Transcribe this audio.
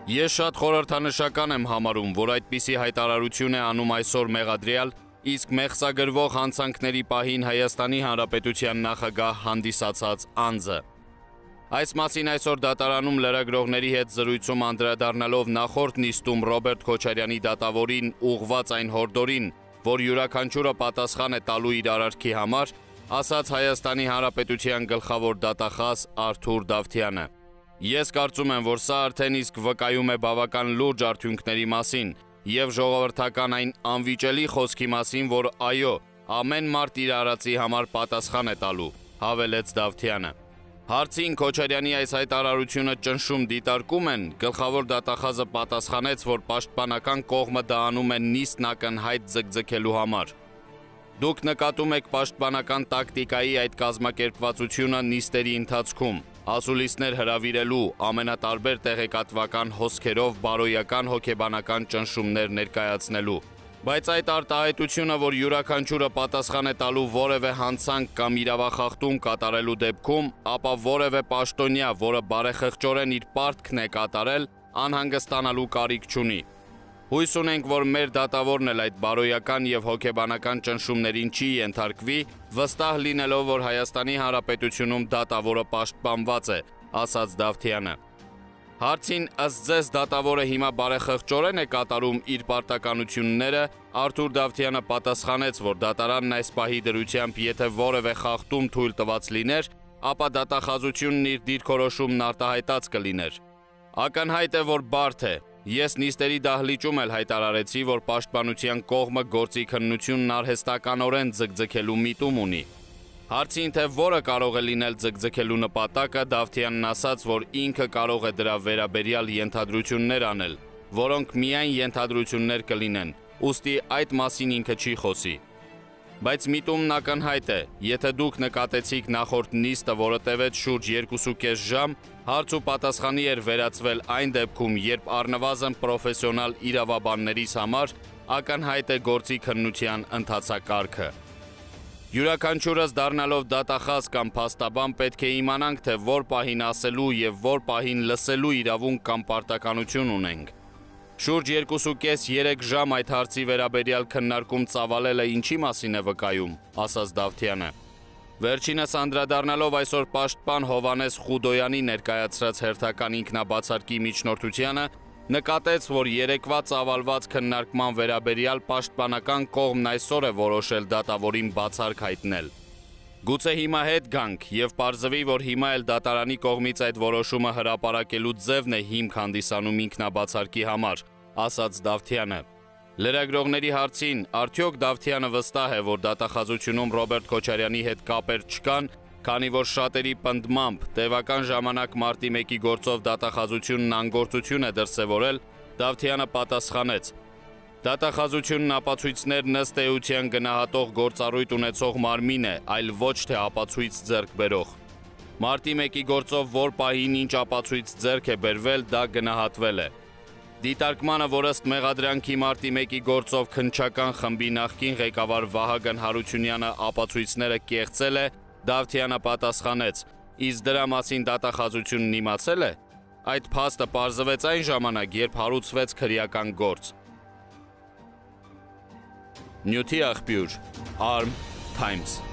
Ես շատ խորհրդանշական եմ համարում, որ այդպիսի հայտարարություն է անում այսօր մեղադրյալ, իսկ մեղսագրվող հանցանքների պահին Հայաստանի Հանրապետության նախագահ հանդիսացած անձը։ Այս մասին այսօր դատարանում լրագրողների հետ զրույցում անդրադառնալով նախորդ նիստում Ռոբերտ Քոչարյանի դատավորին ուղղված այն հորդորին, որ յուրաքանչյուրը պատասխան է տալու իր արարքի համար, ասաց Հայաստանի Հանրապետության գլխավոր դատախազ Արթուր Դավթյանը։ Ես կարծում եմ, որ սա արդեն իսկ վկայում է բավական լուրջ արդյունքների մասին և ժողովրդական այն անվիճելի խոսքի մասին, որ այո, ամեն մարդ իր արածի համար պատասխան է տալու, հավելեց Դավթյանը։ Հարցին Քոչարյանի այս հայտարարությունը ճնշում դիտարկում են, գլխավոր դատախազը պատասխանեց, որ պաշտպանական կողմը դա անում է նիստն ակնհայտ ձգձգելու համար։ Դուք նկատում եք պաշտպանական տակտիկայի այդ կազմակերպվածությունը նիստերի ընթացքում, ասուլիսներ հրավիրելու, ամենատարբեր տեղեկատվական հոսքերով բարոյական հոգեբանական ճնշումներ ներկայացնելու։ Բայց այդ արտահայտությունը, որ յուրաքանչյուրը պատասխան է տալու որևէ հանցանք կամ իրավախախտում կատարելու դեպքում, ապա որևէ պաշտոնյա, որը բարեխղճորեն իր պարտքն է կատարել, անհանգստանալու կարիք չունի։ Հույս ունենք, որ մեր դատավորն էլ այդ բարոյական և հոգեբանական ճնշումներին չի ենթարկվի, վստահ լինելով, որ Հայաստանի Հանրապետությունում դատավորը պաշտպանված է, ասաց Դավթյանը։ Հարցին ըստ ձեզ դատավորը հիմա բարեխղճորեն է կատարում իր պարտականությունները, Արթուր Դավթյանը պատասխանեց, որ դատարանն այս պահի դրությամբ եթե որևէ խախտում թույլ տված լիներ, ապա դատախազությունն իր դիրքորոշումն արտահայտած կլիներ։ Ակնհայտ է, որ բարդ է։ Ես նիստերի դահլիճում էլ հայտարարեցի, որ պաշտպանության կողմը գործի քննությունն արհեստականորեն ձգձգելու միտում ունի։ Հարցին, թե որը կարող է լինել ձգձգելու նպատակը, Դավթյանն ասաց, որ ինքը կարող է դրա վերաբերյալ ենթադրություններ անել, որոնք միայն ենթադրություններ կլինեն, ուստի այդ մասին ինքը չի խոսի։ Բայց միտումն ակնհայտ է, եթե դուք նկատեցիք նախորդ նիստը, որը տևեց շուրջ 2.5 ժամ, հարց ու պատասխանի էր վերածվել այն դեպքում, երբ առնվազն պրոֆեսիոնալ իրավաբաններիս համար ակնհայտ է գործի քննության ընթացակարգը։ Յուրաքանչյուրս դառնալով դատախազ կամ փաստաբան պետք է իմանանք, թե որ պահին ասելու և որ պահին լսելու իրավունք կամ պարտականություն ունենք։ Շուրջ 2.5-3 ժամ այդ հարցի վերաբերյալ քննարկում ծավալելը ինչի մասին է վկայում, ասաց Դավթյանը։ Վերջինս անդրադառնալով այսօր պաշտպան Հովհաննես Խուդոյանի ներկայացրած հերթական ինքնաբացարկի միջնորդությանը, նկատեց, որ երեկվա ծավալված քննարկման վերաբերյալ պաշտպանական կողմն այսօր է որոշել դատավորին բացարկ հայտնել։ Գուցե հիմա հետ գանք և պարզվի, որ հիմա էլ դատարանի կողմից այդ որոշումը հրապարակելու ձևն է հիմք հանդիսանում ինքնաբացարկի համար, ասաց Դավթյանը։ Լրագրողների հարցին, արդյոք Դավթյանը վստահ է, որ դատախազությունում Ռոբերտ Քոչարյանի հետ կապեր չկան, քանի որ շատերի պնդմամբ տևական ժամանակ մարտի 1-ի գործով դատախազությունն անգործություն է դրսևորել, Դավթյանը պատասխանեց. Դատախազությունն ապացույցներն ըստ էության գնահատող գործառույթ ունեցող մարմին է, այլ ոչ թե ապացույց ձեռք բերող։ Մարտի 1-ի գործով որ պահին ինչ ապացույց ձեռք է բերվել, դա գնահատվել է։ Դիտարկմանը, որ ըստ մեղադրանքի մարտի 1-ի գործով քննչական խմբի նախկին ղեկավար Վահագն Հարությունյանը ապացույցները կեղծել է, Դավթյանը պատասխանեց. Իսկ դրա մասին դատախազությունն իմացել է։ Այդ փաստը պարզվեց այն ժամանակ, երբ հարուցվեց քրեական գործ։ Նյութի աղբյուր, Arm Times։